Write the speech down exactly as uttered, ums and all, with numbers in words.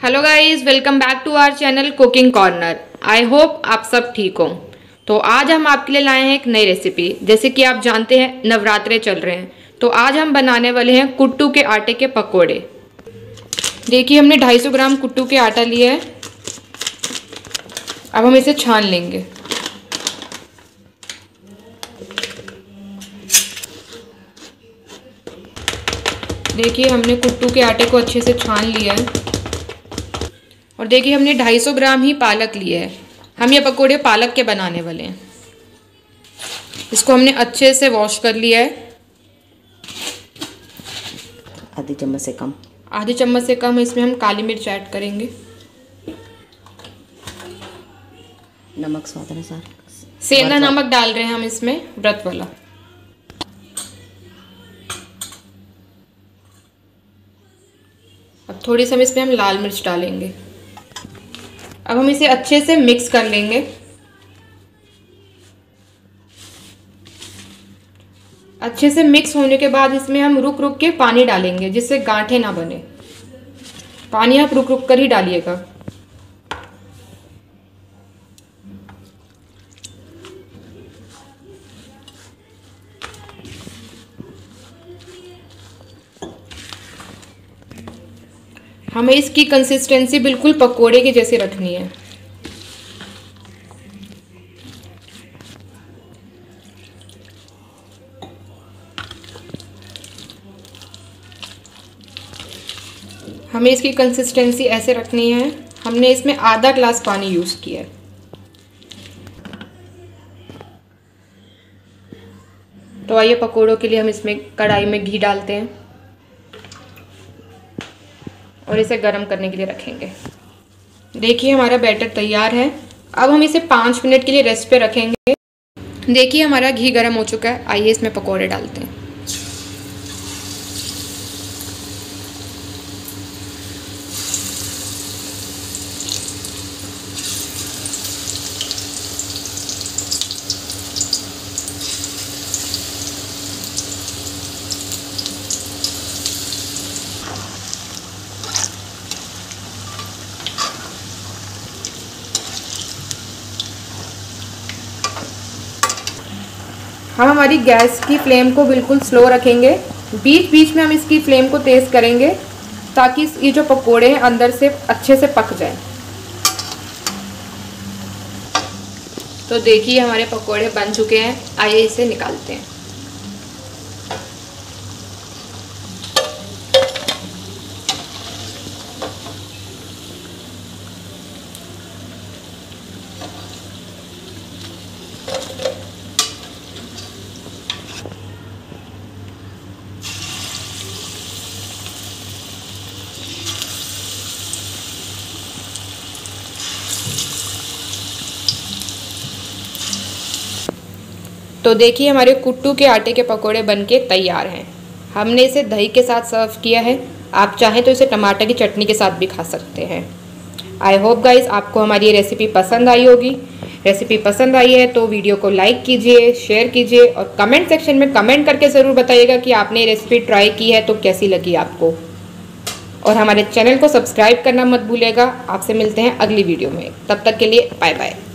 Hello guys, welcome back to our channel cooking corner. I hope आप सब ठीक हो। तो आज हम आपके लिए लाए हैं एक नई रेसिपी। जैसे कि आप जानते हैं नवरात्रे चल रहे हैं, तो आज हम बनाने वाले हैं कुट्टू के आटे के पकोड़े। देखिए हमने दो सौ पचास ग्राम कुट्टू के आटा लिया है। अब हम इसे छान लेंगे। देखिए हमने कुट्टू के आटे को अच्छे से छान लिया है। और देखिए हमने दो सौ पचास ग्राम ही पालक लिया है। हम ये पकोड़े पालक के बनाने वाले हैं। इसको हमने अच्छे से वॉश कर लिया है। आधी चम्मच से कम आधी चम्मच से कम इसमें हम काली मिर्च ऐड करेंगे। नमक स्वाद अनुसार, सेंधा नमक डाल रहे हैं हम इसमें, व्रत वाला। अब थोड़ी सी हम इसमें हम लाल मिर्च डालेंगे। अब हम इसे अच्छे से मिक्स कर लेंगे। अच्छे से मिक्स होने के बाद इसमें हम रुक रुक के पानी डालेंगे, जिससे गांठें ना बने। पानी आप रुक रुक कर ही डालिएगा। हमें इसकी कंसिस्टेंसी बिल्कुल पकोड़े की जैसी रखनी है। हमें इसकी कंसिस्टेंसी ऐसे रखनी है। हमने इसमें आधा ग्लास पानी यूज किया है। तो आइए पकोड़ों के लिए हम इसमें कढ़ाई में घी डालते हैं और इसे गर्म करने के लिए रखेंगे। देखिए हमारा बैटर तैयार है। अब हम इसे पाँच मिनट के लिए रेस्ट पे रखेंगे। देखिए हमारा घी गर्म हो चुका है। आइए इसमें पकोड़े डालते हैं। हम हमारी गैस की फ्लेम को बिल्कुल स्लो रखेंगे। बीच बीच में हम इसकी फ्लेम को तेज़ करेंगे, ताकि ये जो पकोड़े हैं अंदर से अच्छे से पक जाएं। तो देखिए हमारे पकोड़े बन चुके हैं। आइए इसे निकालते हैं। तो देखिए हमारे कुट्टू के आटे के पकोड़े बनके तैयार हैं। हमने इसे दही के साथ सर्व किया है। आप चाहें तो इसे टमाटर की चटनी के साथ भी खा सकते हैं। आई होप गाइस आपको हमारी ये रेसिपी पसंद आई होगी। रेसिपी पसंद आई है तो वीडियो को लाइक कीजिए, शेयर कीजिए और कमेंट सेक्शन में कमेंट करके ज़रूर बताइएगा कि आपने ये रेसिपी ट्राई की है तो कैसी लगी आपको। और हमारे चैनल को सब्सक्राइब करना मत भूलिएगा। आपसे मिलते हैं अगली वीडियो में। तब तक के लिए बाय बाय।